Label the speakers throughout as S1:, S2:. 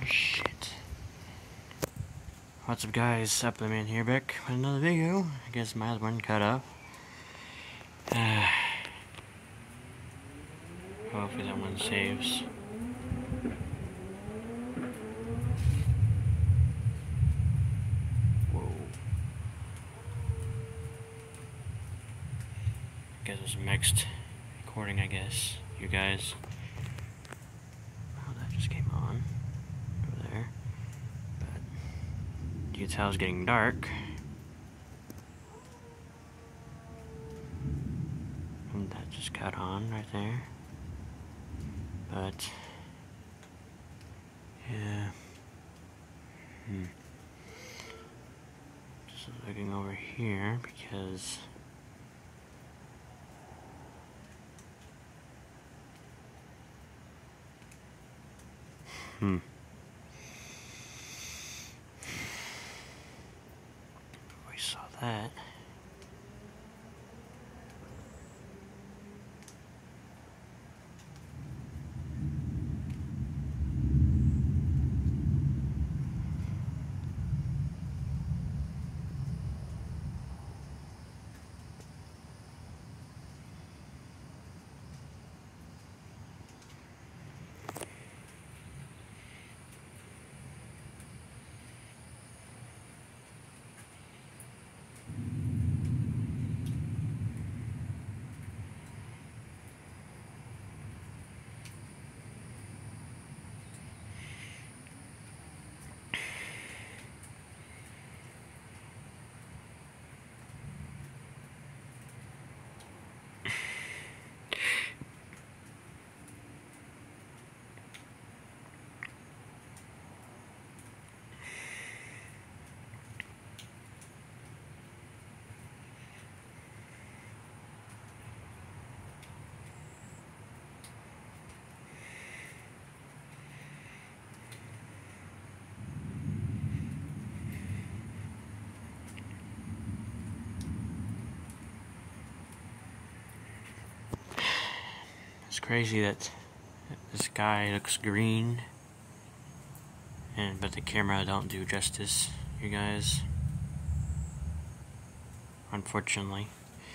S1: Shit. What's up, guys? Supplement here, back with another video. I guess my other one cut off. Hopefully that one saves. Whoa. Guess it was a mixed recording, I guess. You guys. Oh, that just came on over there. But you can tell it's getting dark. And that just got on right there. But yeah. Just looking over here because we saw that. It's crazy that the sky looks green, but the camera don't do justice, you guys. Unfortunately.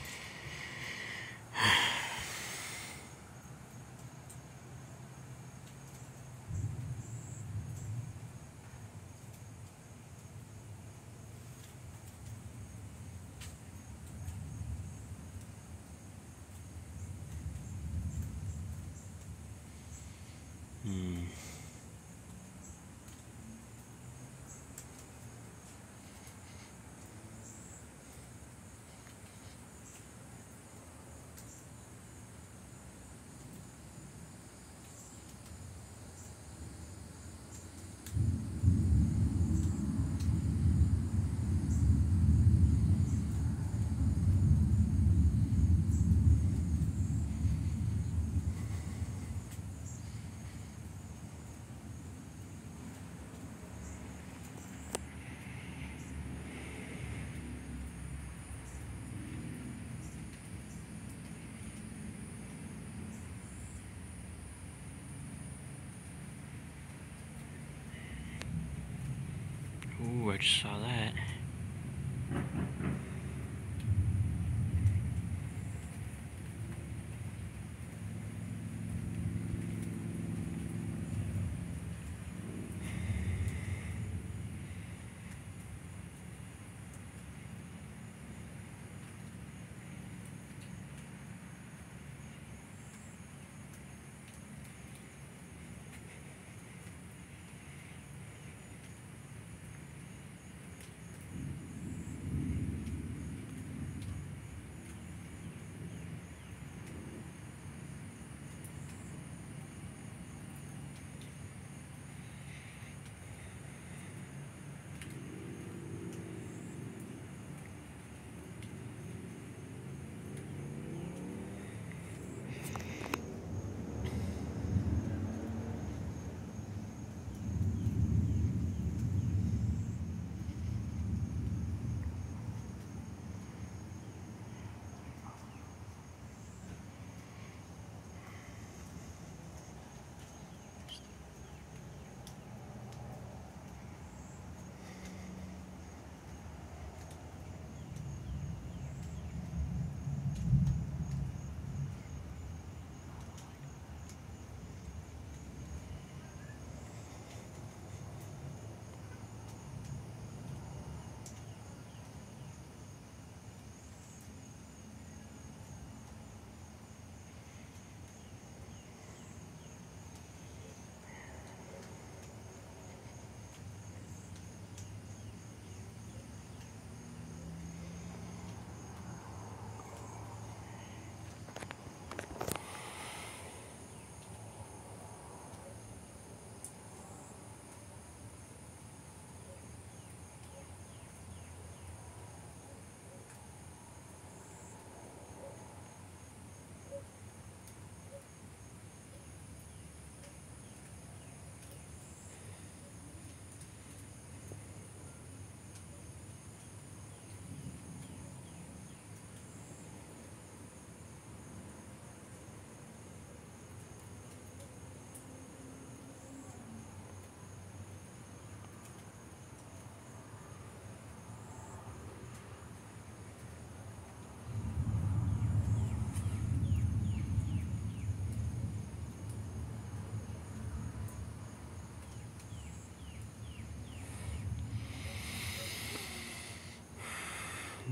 S1: Ooh, I just saw that.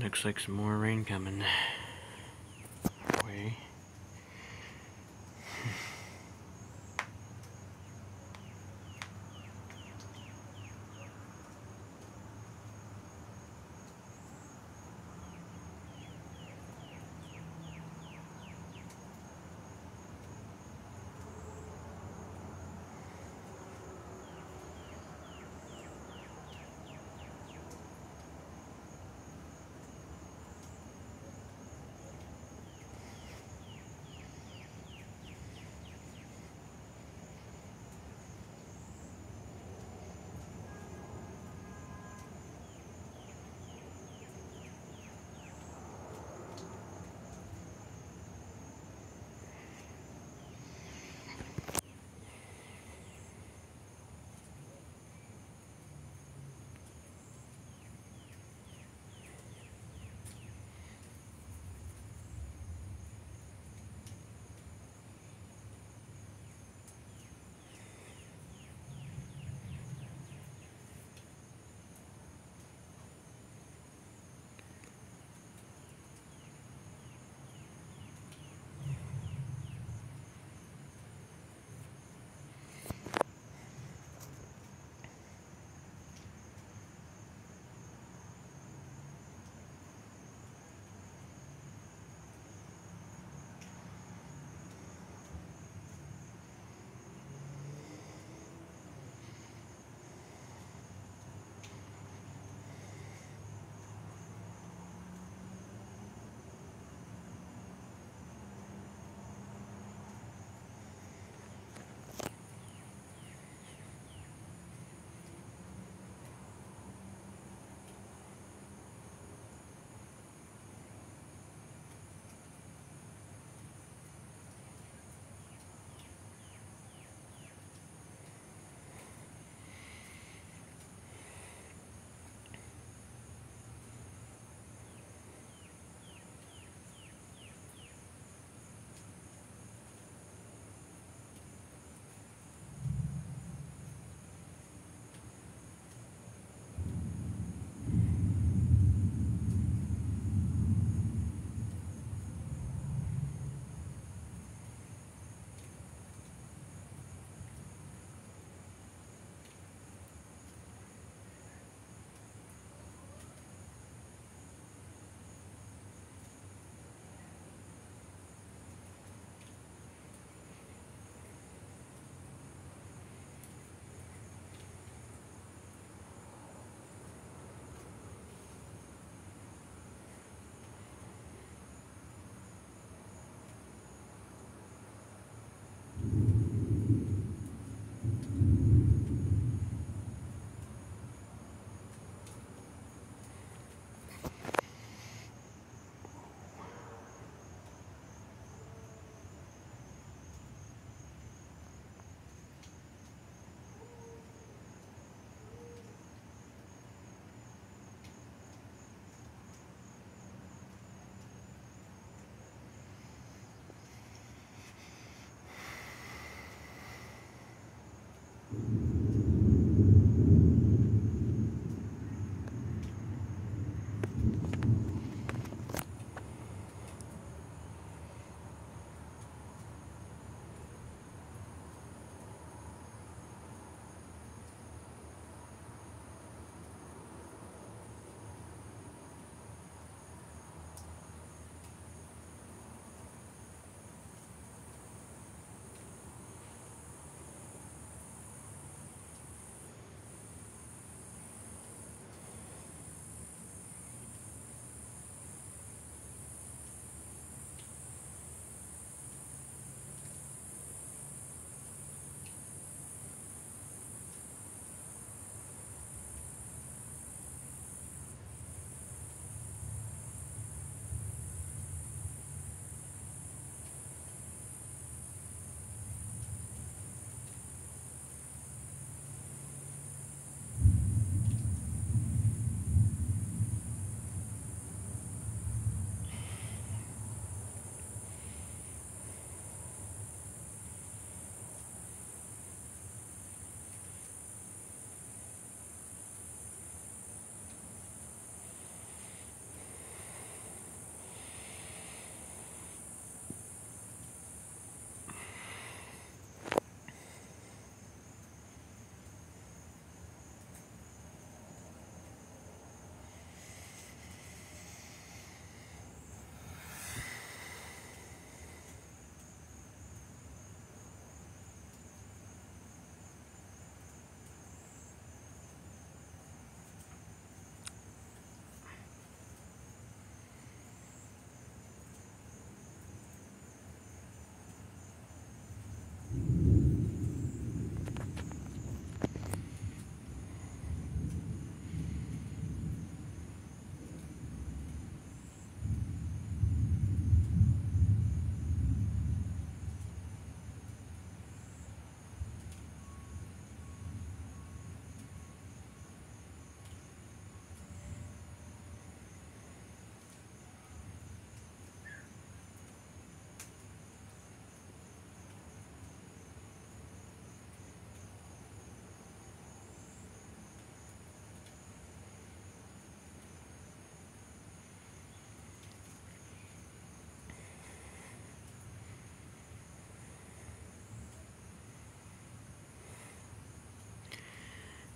S1: Looks like some more rain coming our way.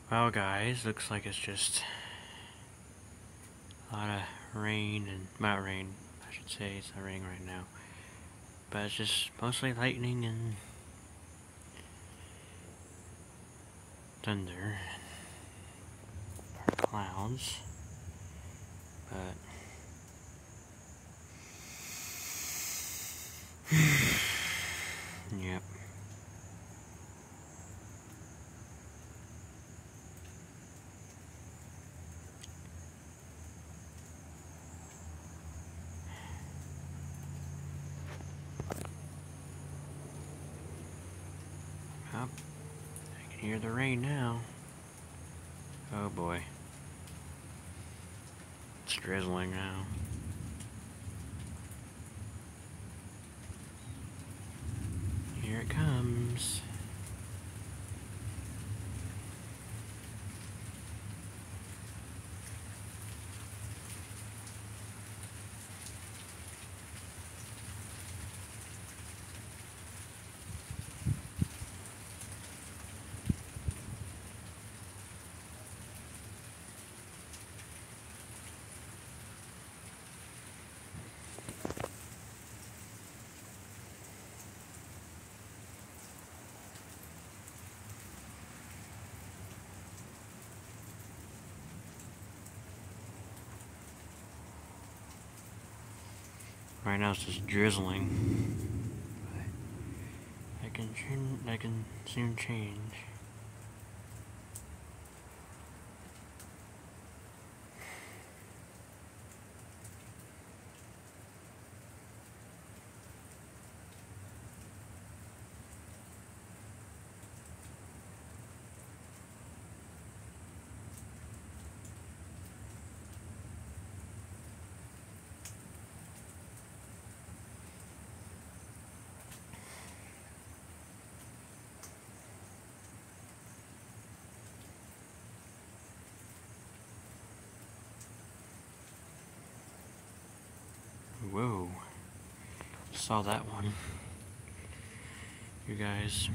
S1: Well, guys, looks like it's just a lot of rain and not rain, I should say. It's not raining right now, but it's just mostly lightning and thunder or clouds. But yep. Up. I can hear the rain now. Oh boy. It's drizzling now. Here it comes. Right now it's just drizzling. But I can soon change. Whoa. Saw that one. You guys.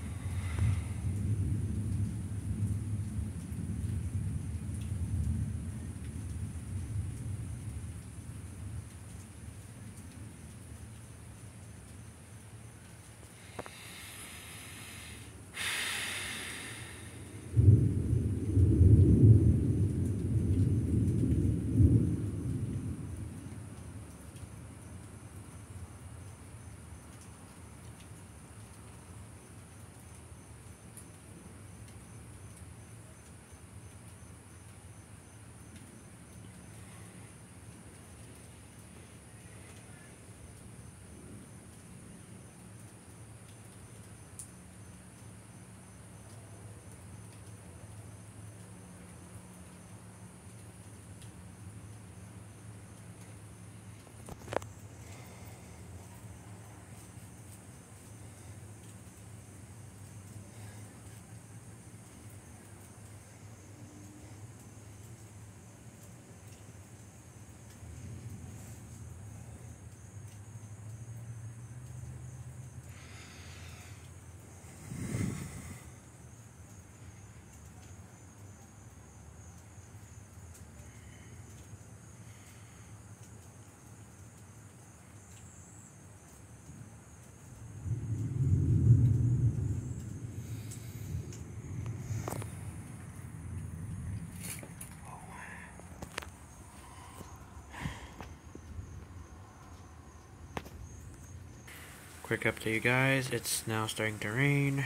S1: Quick update, you guys. It's now starting to rain.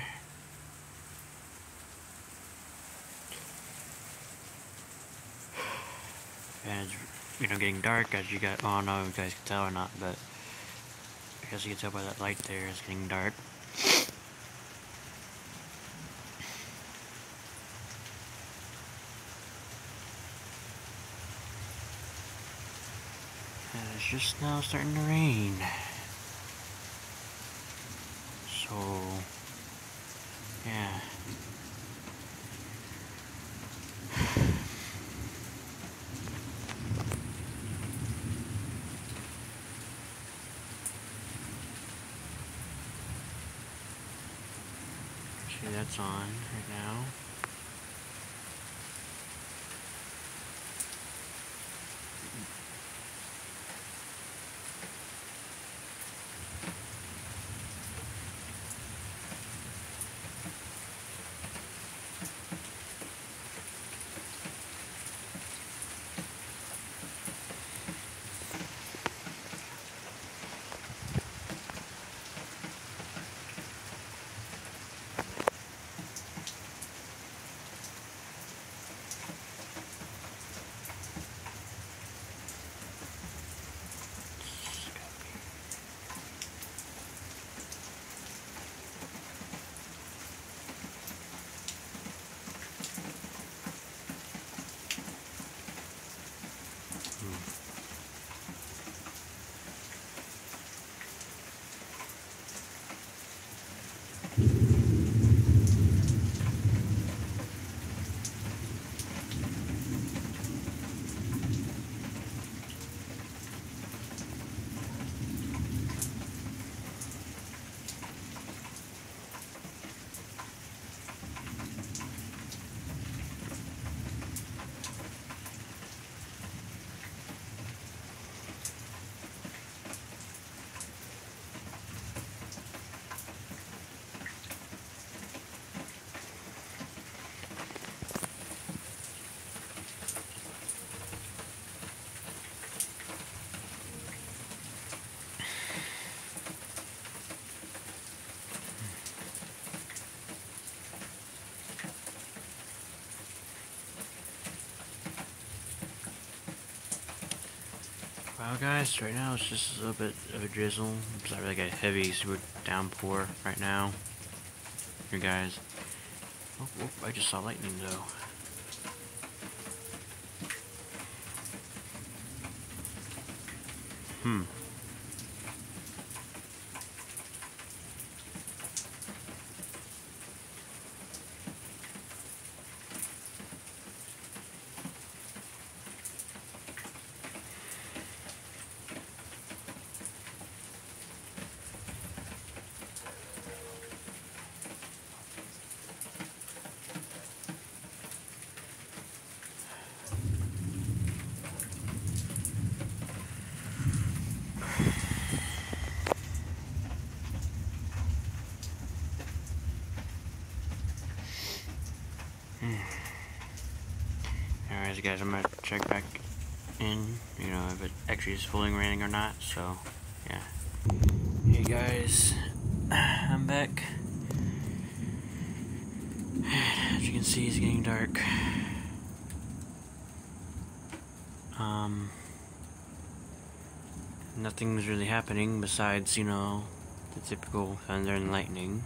S1: And it's, getting dark as you guys, I don't know if you guys can tell or not, but I guess you can tell by that light there, it's getting dark. And it's just now starting to rain. So, yeah. See, that's on right now. Well, guys, right now it's just a little bit of a drizzle. It's not really like a heavy super downpour right now. Here, guys. Oh, I just saw lightning though. Alright, guys, I'm gonna check back in, you know, if it actually is fully raining or not, so, yeah. Hey guys, I'm back. As you can see, it's getting dark. Nothing's really happening besides, you know, the typical thunder and lightning.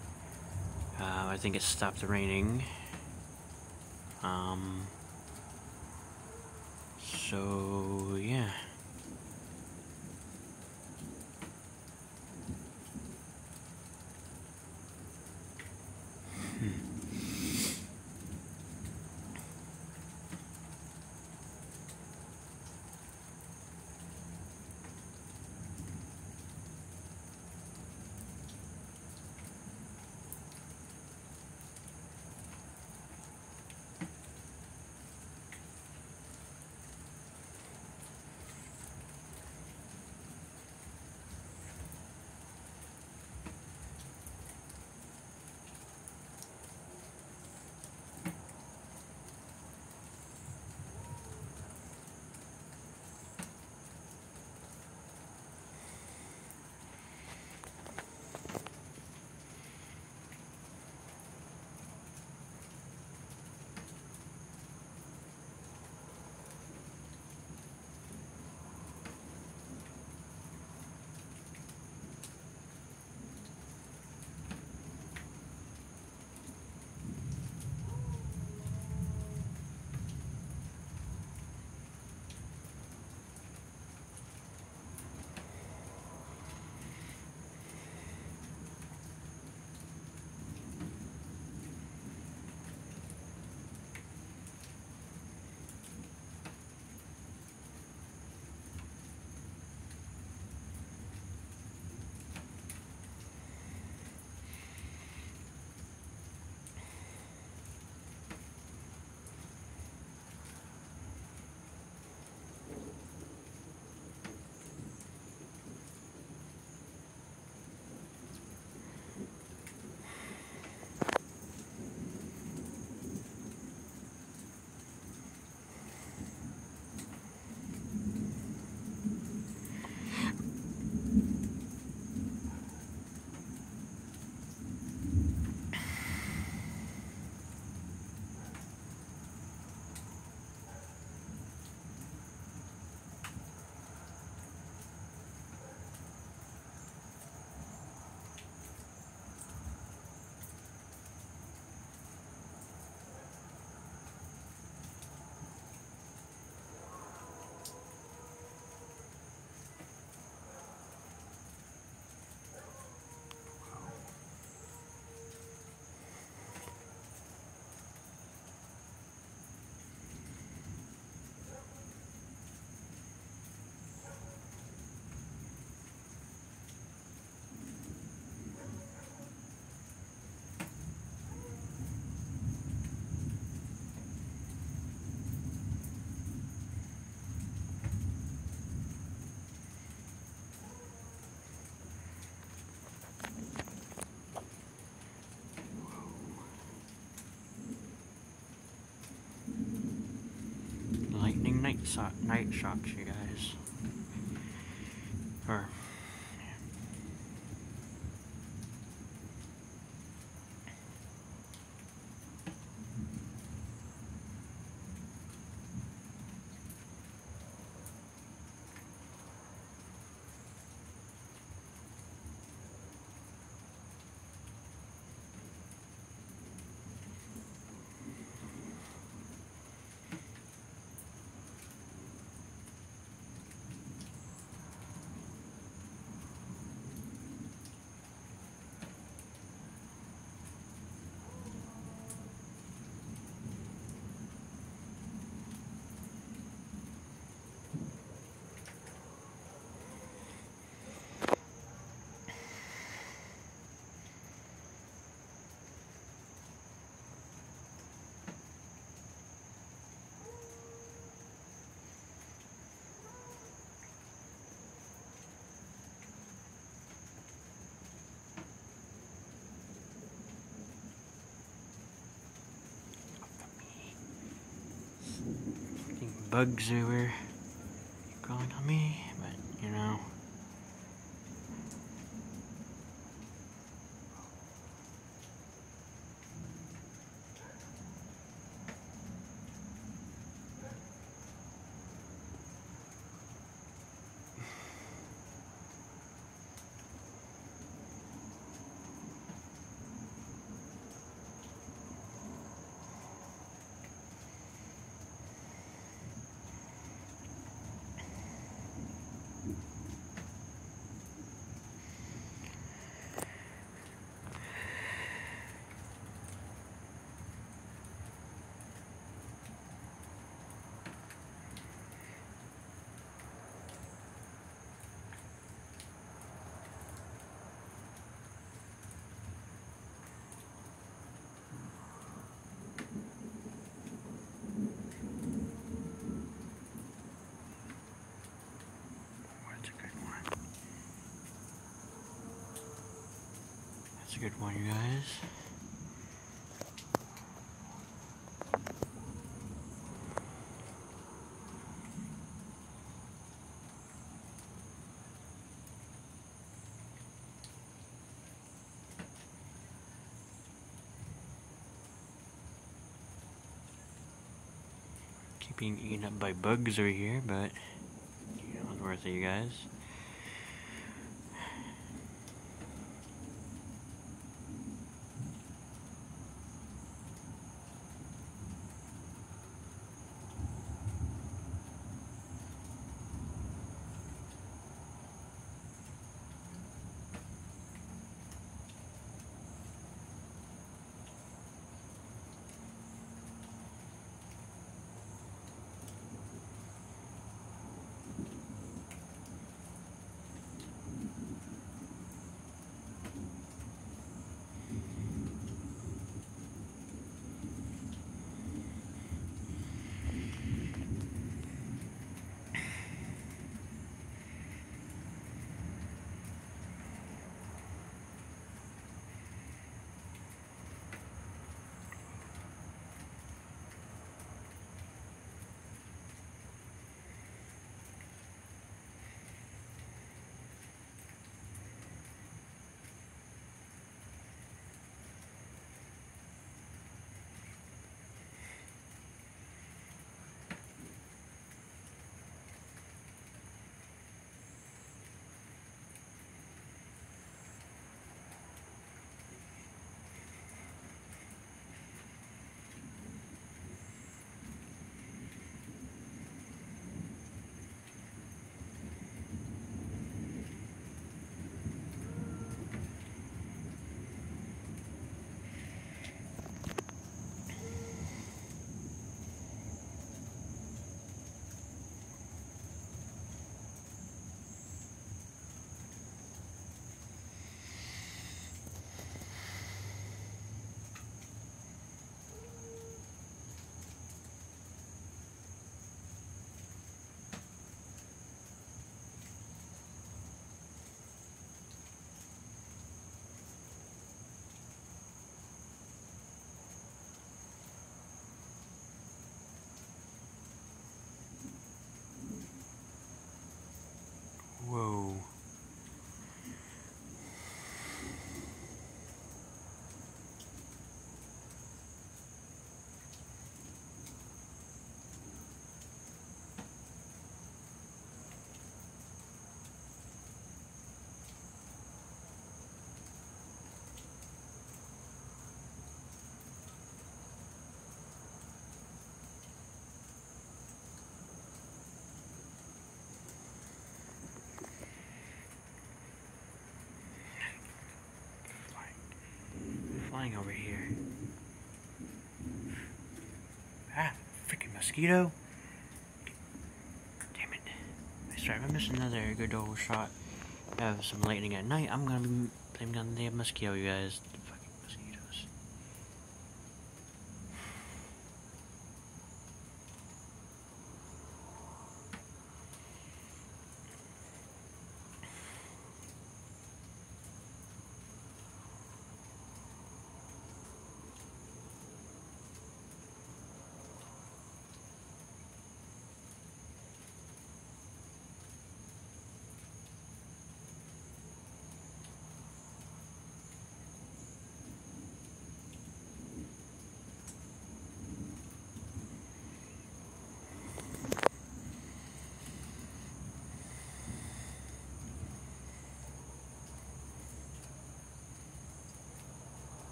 S1: I think it stopped raining. So, yeah. Lightning night shocks, you guys. Or bugs that were crawling on me, but you know. That's a good one, you guys. Being eaten up by bugs over here, but you know, it's worth it, you guys. Whoa. Flying over here. Ah, freaking mosquito. Damn it. I swear, if I miss another good old shot of some lightning at night, I'm gonna be blaming on the damn mosquito, you guys. The fucking mosquitoes.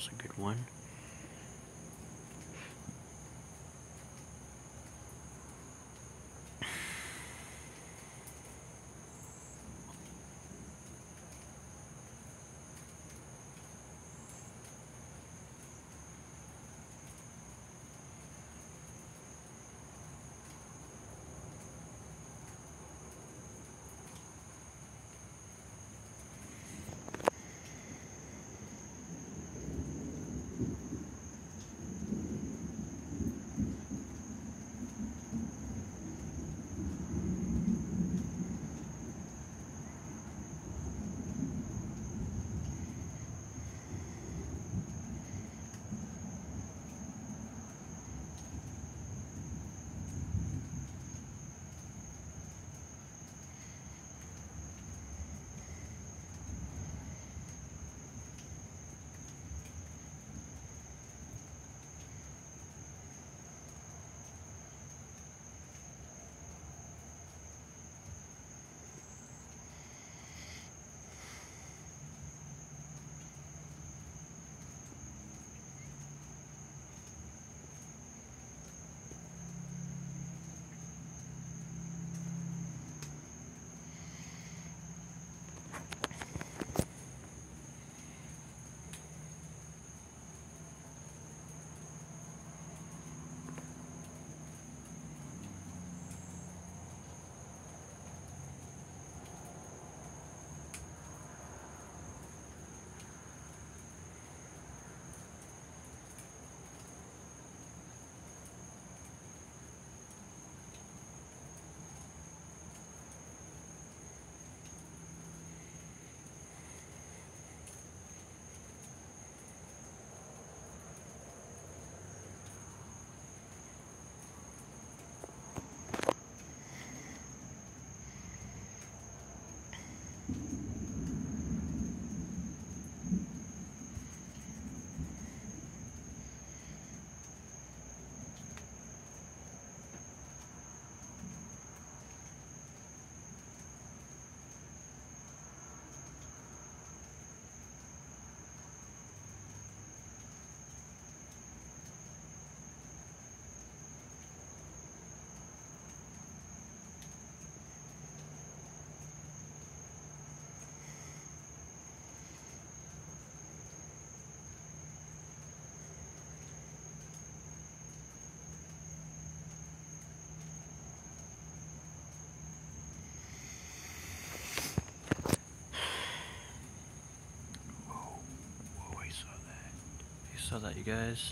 S1: was a good one. Saw that, you guys.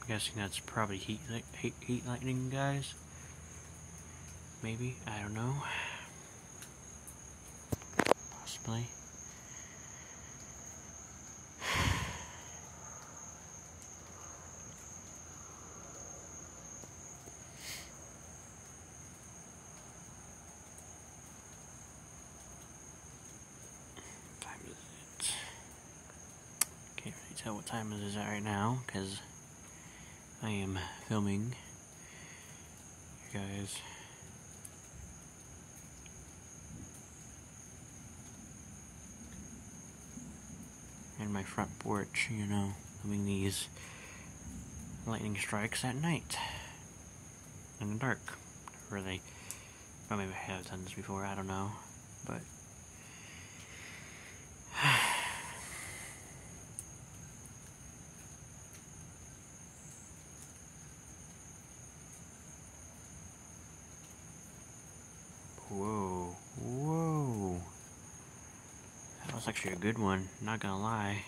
S1: guessing that's probably heat lightning, guys. Maybe, I don't know. Possibly. Time is it? Can't really tell what time it is at right now because I am filming you guys. And my front porch, you know, filming these lightning strikes at night in the dark. Really, well, maybe I have done this before. I don't know, but whoa, whoa. That was actually a good one, not gonna lie.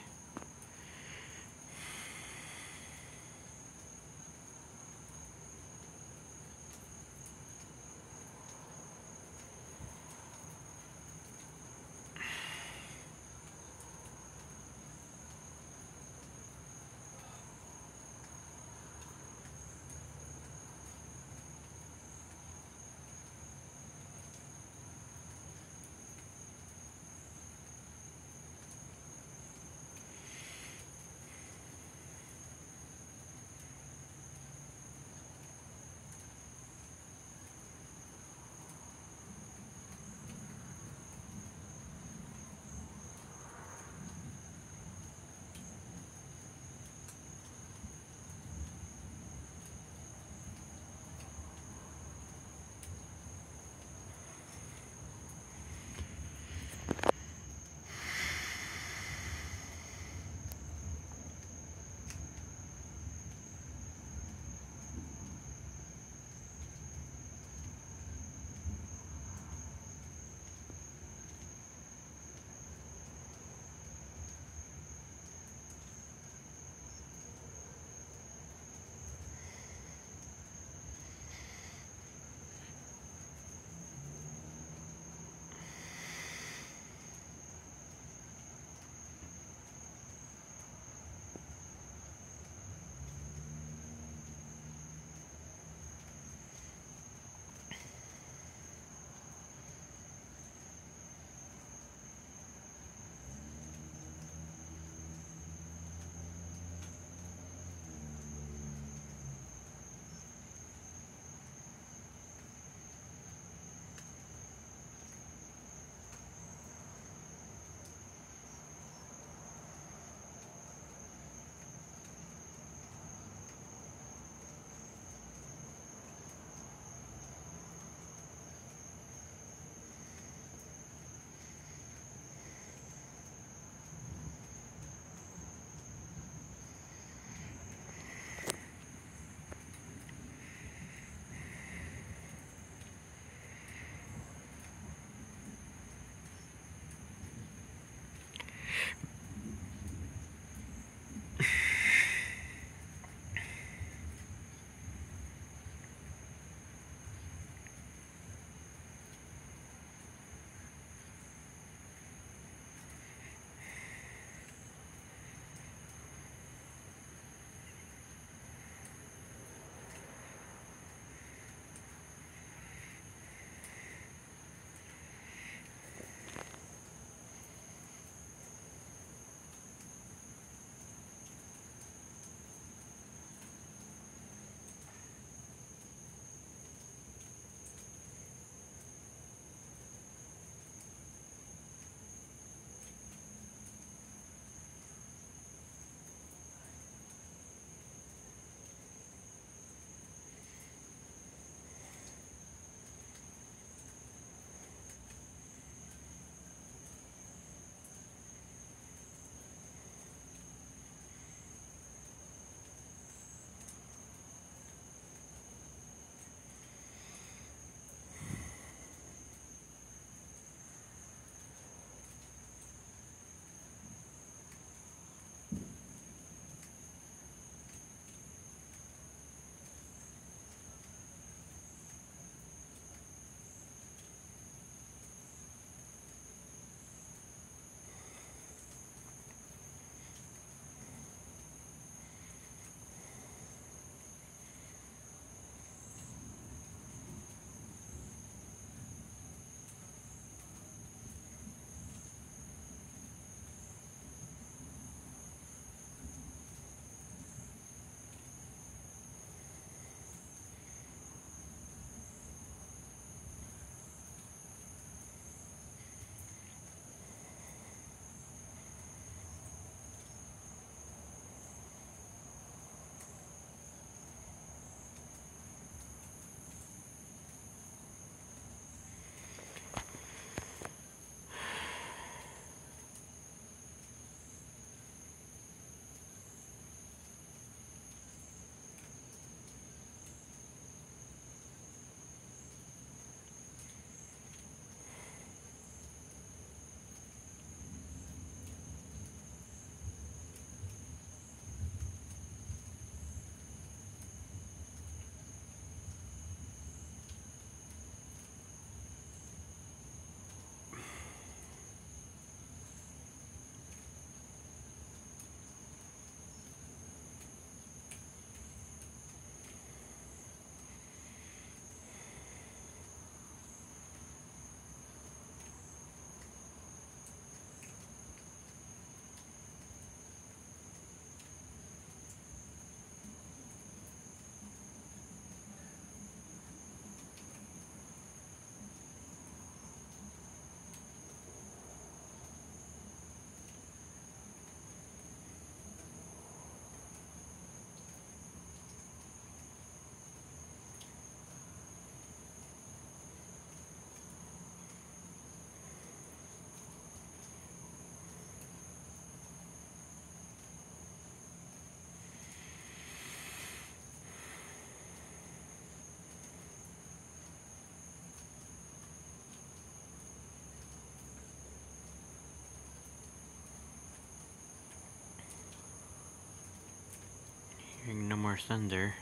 S1: more thunder.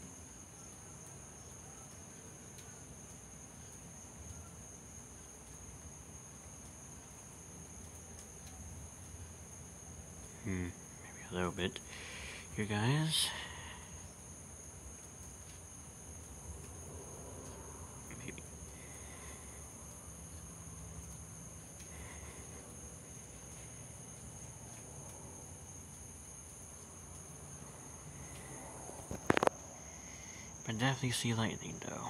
S1: Maybe a little bit here, guys. Maybe. But definitely see lightning, though.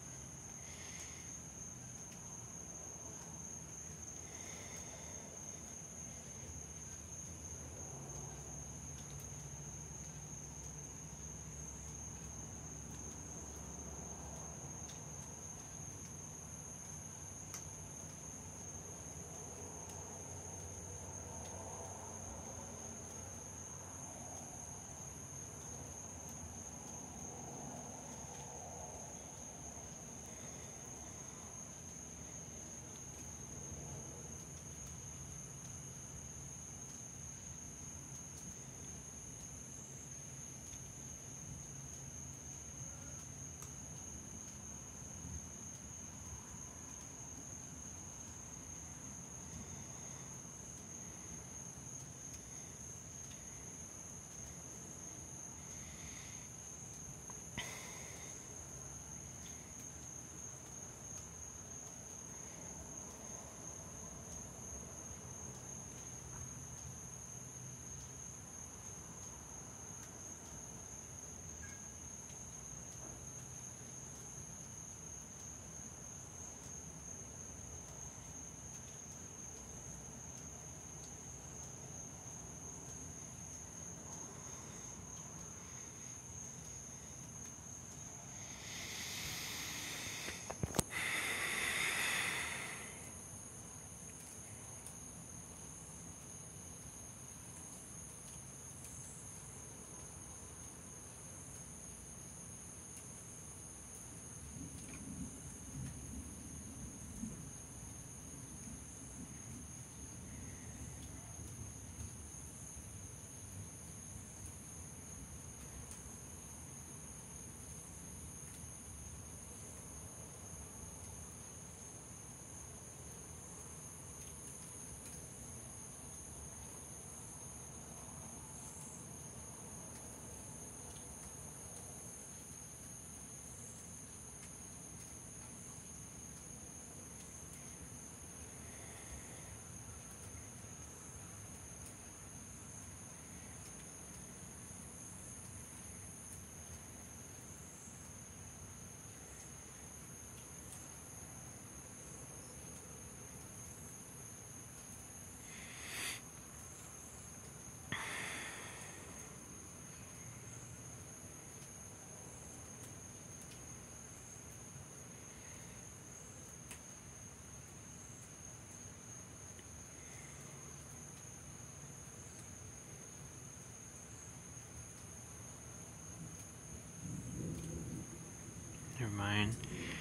S1: Never mind.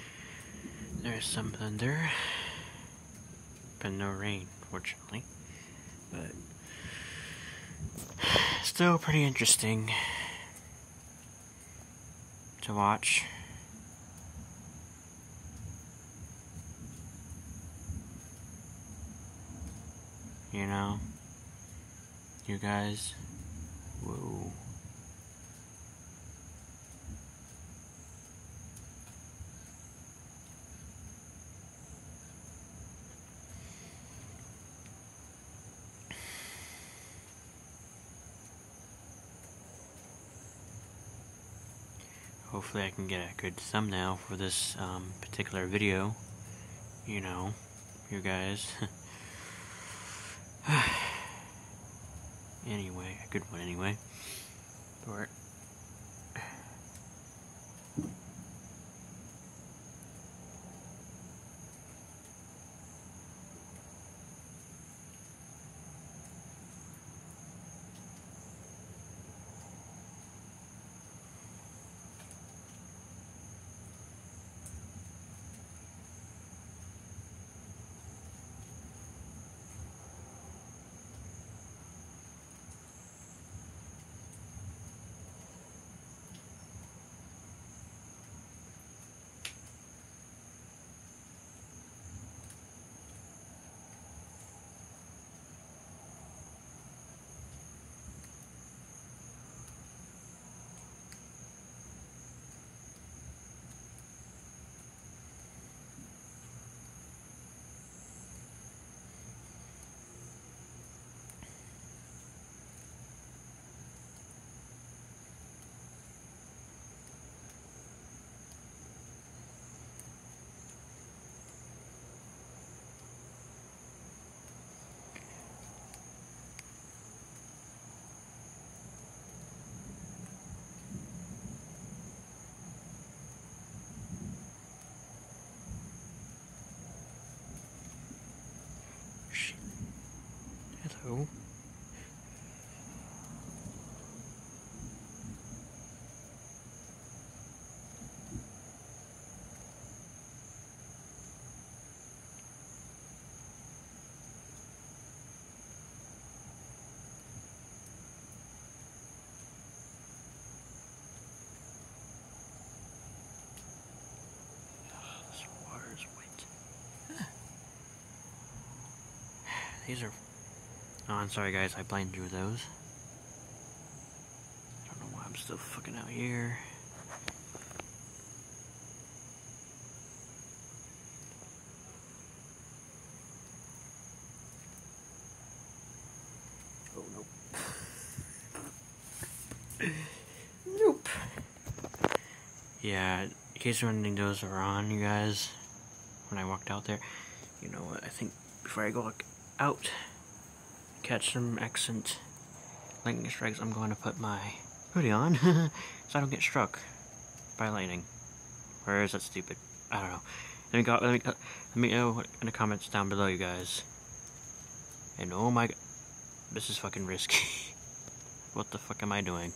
S1: There's some thunder, but no rain, fortunately. But still pretty interesting to watch. You know, you guys, whoa. Hopefully I can get a good thumbnail for this particular video. You know, you guys. Anyway, a good one anyway. But Hello. This water is wet. These are... Oh, I'm sorry guys, I blinded you with those. I don't know why I'm still fucking out here. Oh, nope. Nope. Yeah, in case you're wondering those are on, you guys, when I walked out there, you know what, I think before I go out, catch some accent lightning strikes, I'm going to put my hoodie on, so I don't get struck by lightning. Or is that stupid? I don't know. Let me know in the comments down below, you guys. And oh my god, this is fucking risky. What the fuck am I doing?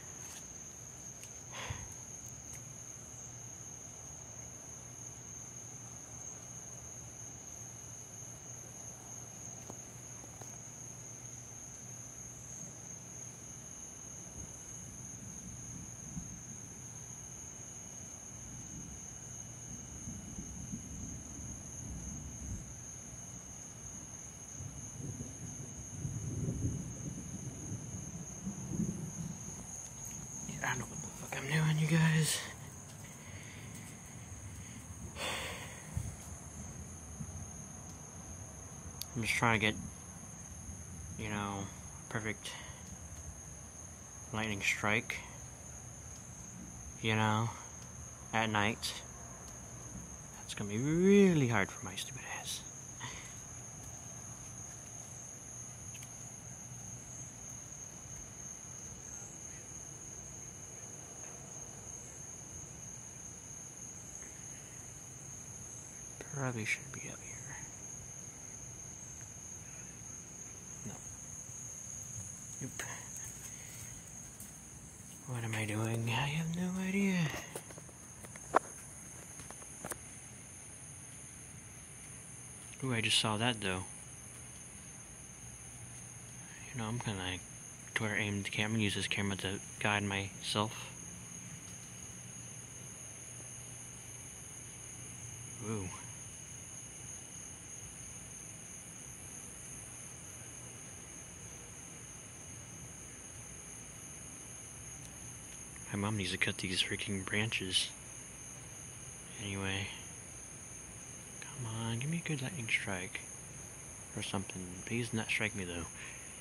S1: I don't know what the fuck I'm doing, you guys. I'm just trying to get, you know, perfect lightning strike, you know, at night. That's gonna be really hard for my stupid ass. Probably should be up here. No. Nope. What am I doing? I have no idea. Ooh, I just saw that though. You know, I'm gonna toward aim the camera, use this camera to guide myself. Ooh. My mom needs to cut these freaking branches. Anyway. Come on, give me a good lightning strike. Or something. Please not strike me though.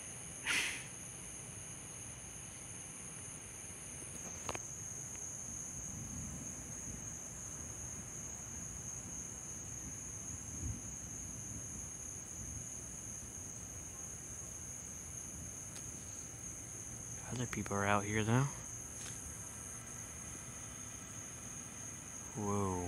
S1: Other people are out here though. Whoa.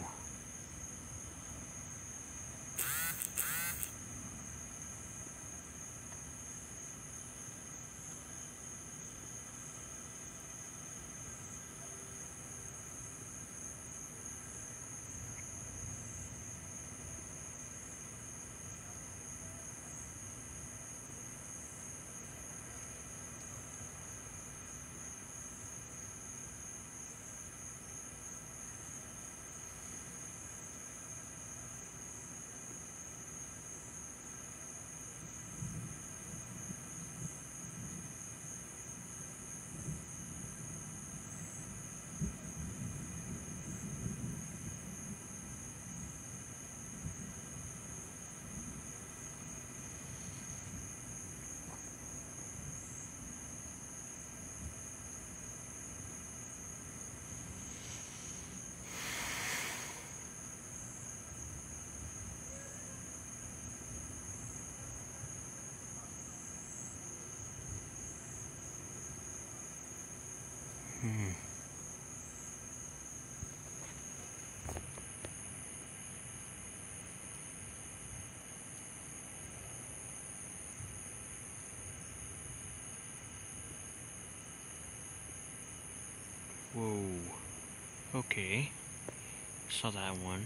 S1: Whoa. Okay. Saw that one.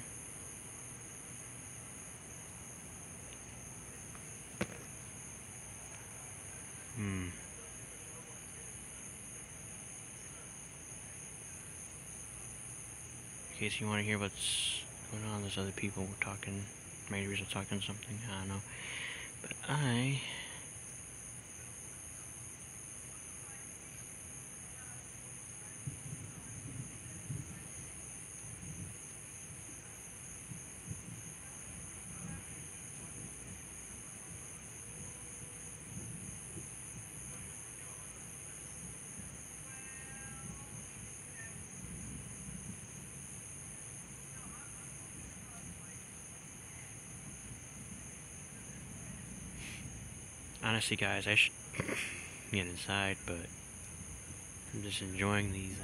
S1: In case you want to hear what's going on, there's other people talking. Maybe they're talking something. I don't know. But honestly, guys, I should get inside, but I'm just enjoying these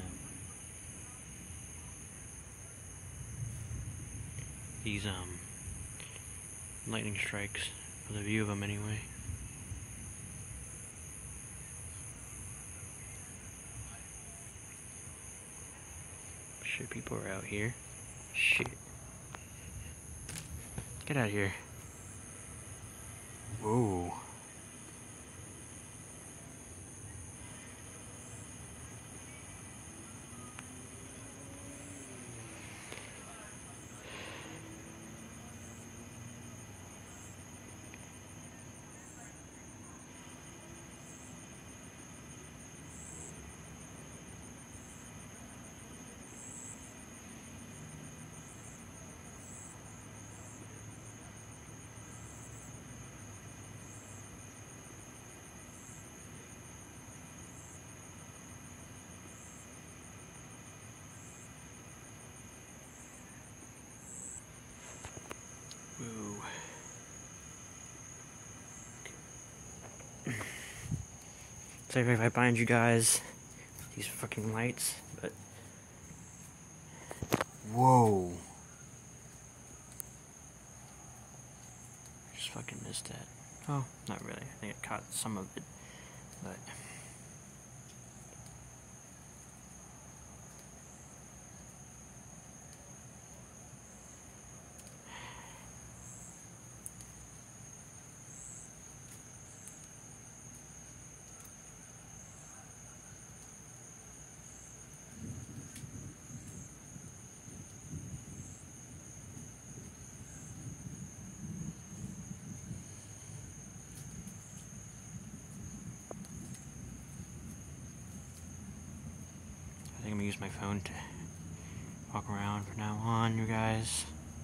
S1: lightning strikes, for the view of them anyway. Shit, people are out here. Shit. Get out of here. Whoa. Whoa. Sorry if I bind you guys, these fucking lights, but... Whoa. I just fucking missed that. Oh, not really. I think I caught some of it, but... I think I'm gonna use my phone to walk around from now on, you guys.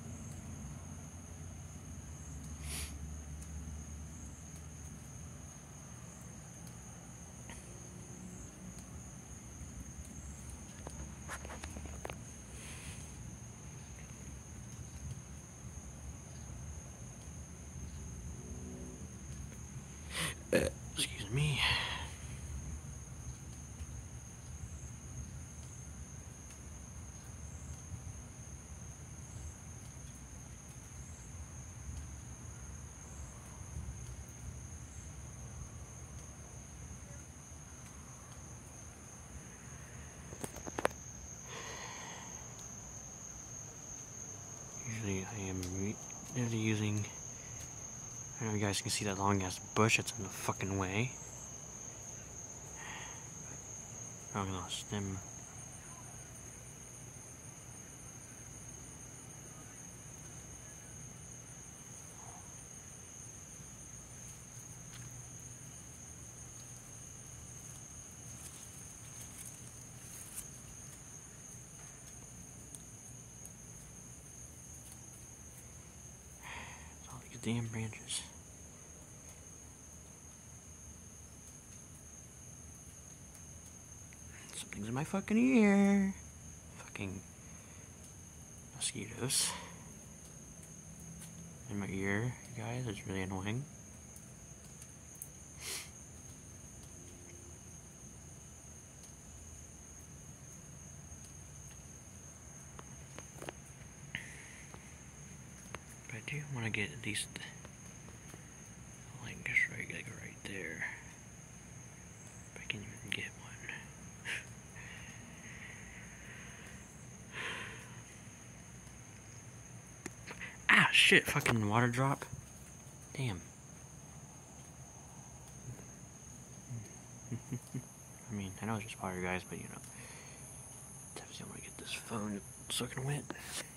S1: Excuse me. Usually I am really using... I don't know if you guys can see that long ass bush that's in the fucking way. I'm gonna stem. All these damn branches. Something's in my fucking ear. Fucking mosquitoes. In my ear, you guys, it's really annoying. But I do want to get at least lightning strike like right there. If I can even get one. shit, fucking water drop. Damn. I mean, I know it's just water, guys, but you know. Definitely want to get this phone soaking wet.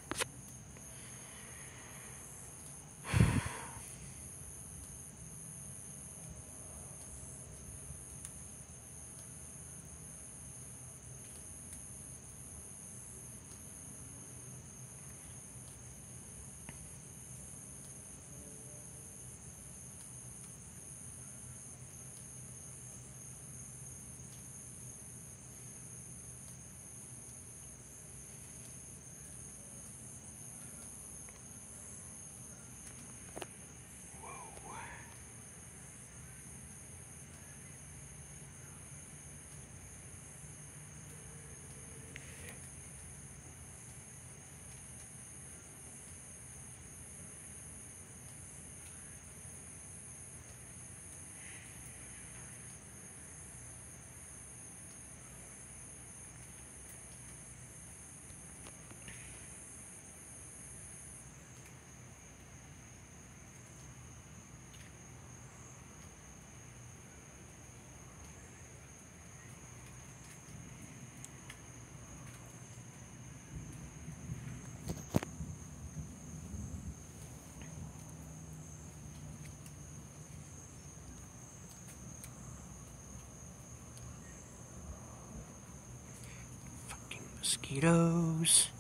S1: Mosquitoes.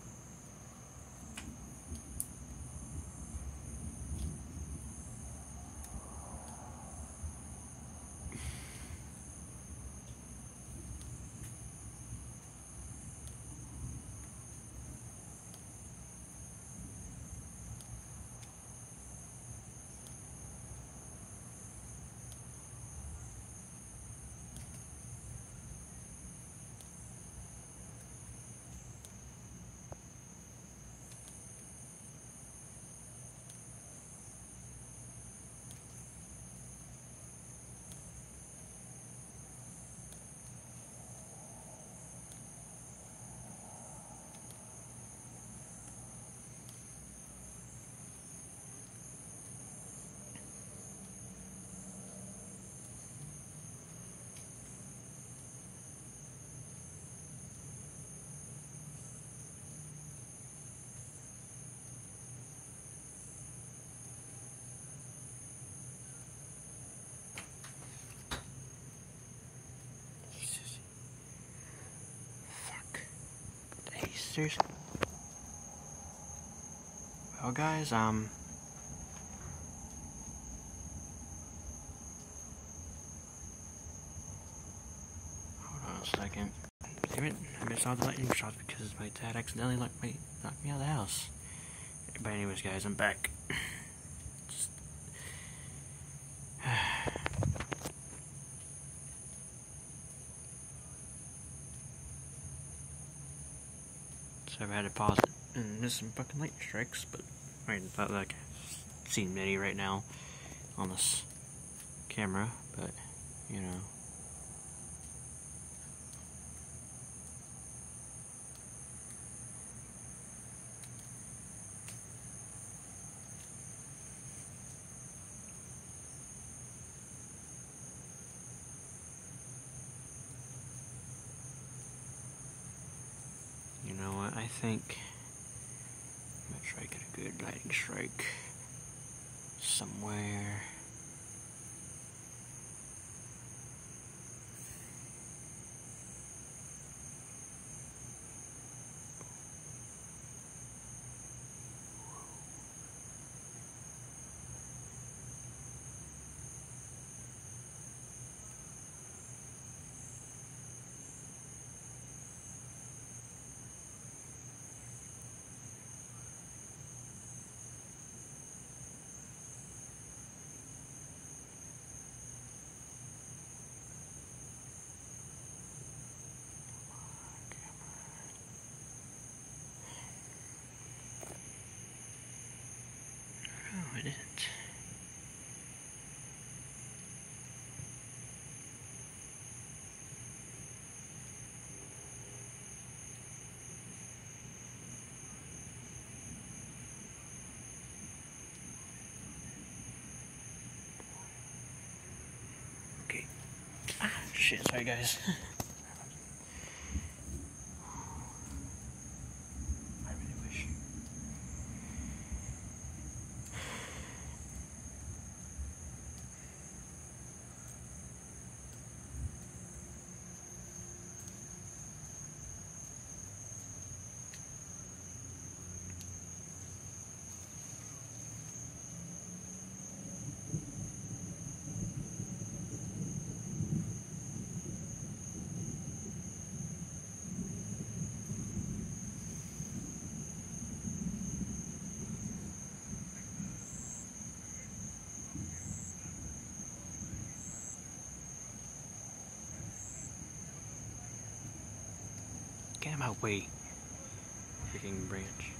S1: Seriously? Well, guys, hold on a second. Damn it, I missed all the lightning shots because my dad accidentally knocked me out of the house. But anyways, guys, I'm back. Just... So I had to pause it and miss some fucking lightning strikes, but I mean, not like I've seen many right now on this camera, but you know. You know what, I think I'm gonna try to get a good lightning strike somewhere. shit. Sorry, guys. I really wish. Get out of my way, freaking branch.